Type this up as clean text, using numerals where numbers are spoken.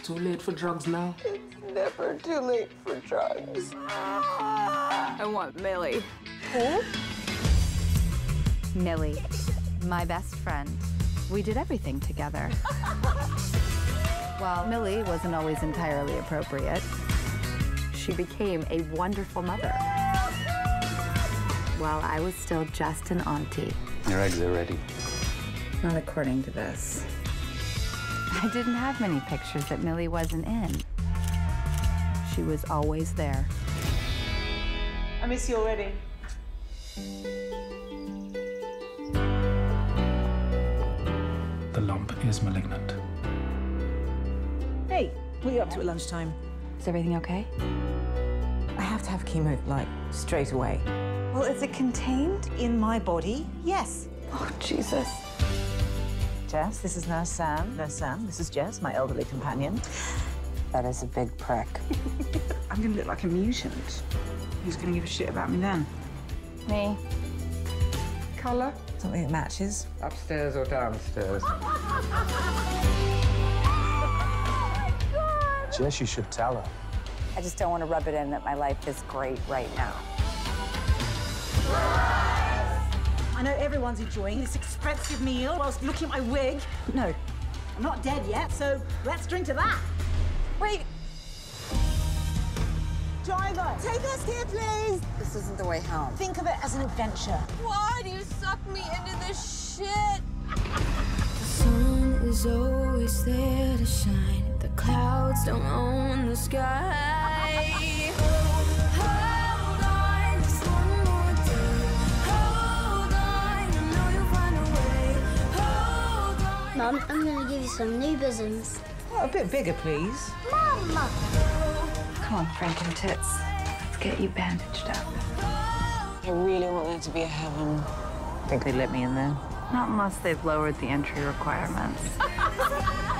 Too late for drugs now. It's never too late for drugs. I want Millie. Who? Millie, my best friend. We did everything together. While Millie wasn't always entirely appropriate, she became a wonderful mother. While I was still just an auntie. Your eggs are ready. Not according to this. I didn't have many pictures that Millie wasn't in. She was always there. I miss you already. The lump is malignant. Hey, what are you up to at lunchtime? Is everything okay? I have to have chemo, like, straight away. Well, is it contained in my body? Yes. Oh, Jesus. Jess, this is Nurse Sam. Nurse Sam, this is Jess, my elderly companion. That is a big prick. I'm gonna look like a mutant. Who's gonna give a shit about me then? Me. Colour? Something that matches. Upstairs or downstairs? Jess, you should tell her. I just don't want to rub it in that my life is great right now. I know everyone's enjoying this expensive meal whilst looking at my wig. No, I'm not dead yet, so let's drink to that. Wait! Driver, take us here, please. This isn't the way home. Think of it as an adventure. Why do you suck me into this shit? The sun is always there to shine. The clouds don't own the sky. Hold on, just one more day. Hold on, I know you'll find a way. Hold on. Mum, I'm going to give you some new bosoms. Oh, a bit bigger, please. Mum! Come on, Frank and Tits. Let's get you bandaged up. I really want there to be a heaven. Think they'd let me in there? Not unless they've lowered the entry requirements.